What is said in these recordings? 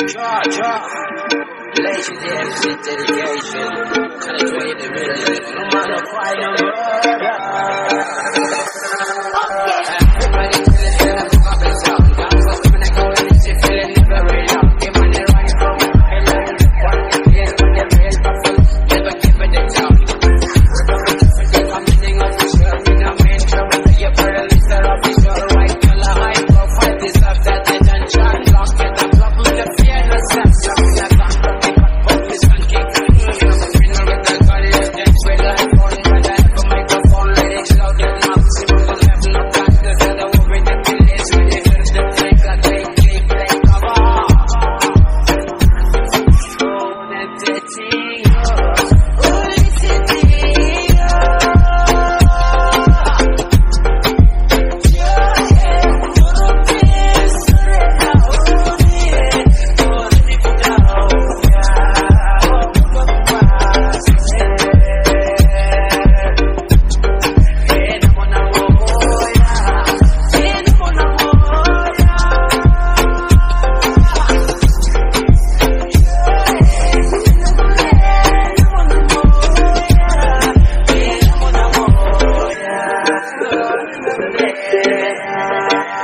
Legendary shit dedication. Kinda doing it really. No matter why no murder. Everybody killing it, I'm popping some. Guns are coming and going, and she feeling never real up. Give money right from the island. One year with the real buffalo. Never give it a job. I'm meaning official. In a main trouble, you're pretty little official. Right color, high profile, deserve that attention. Lock it up, love with the fear, no sense.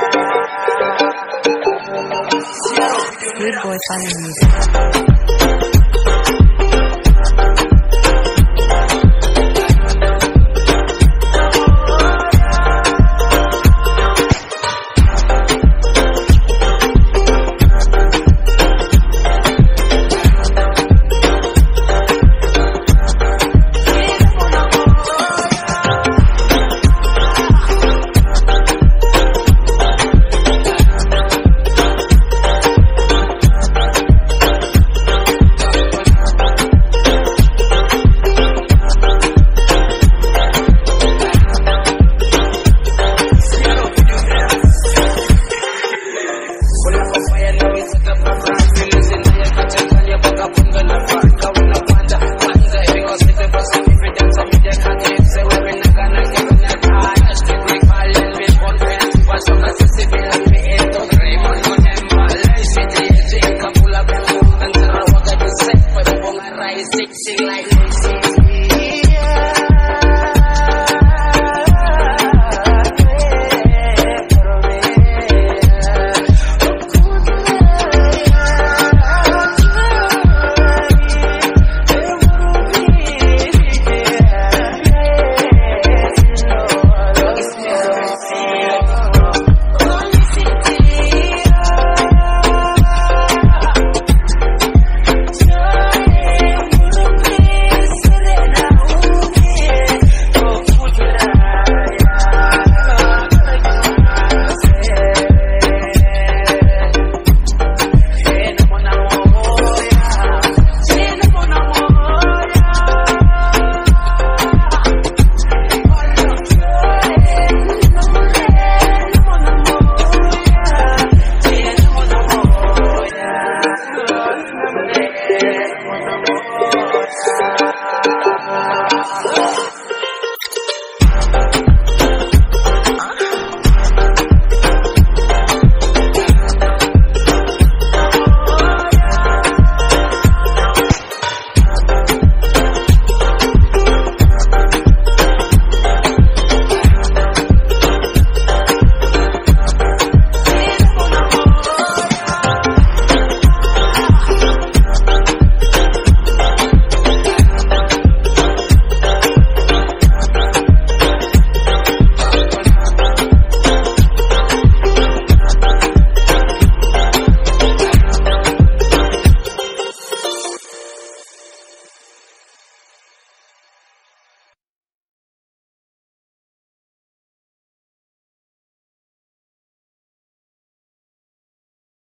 Fiabwoy, Fiabwoy.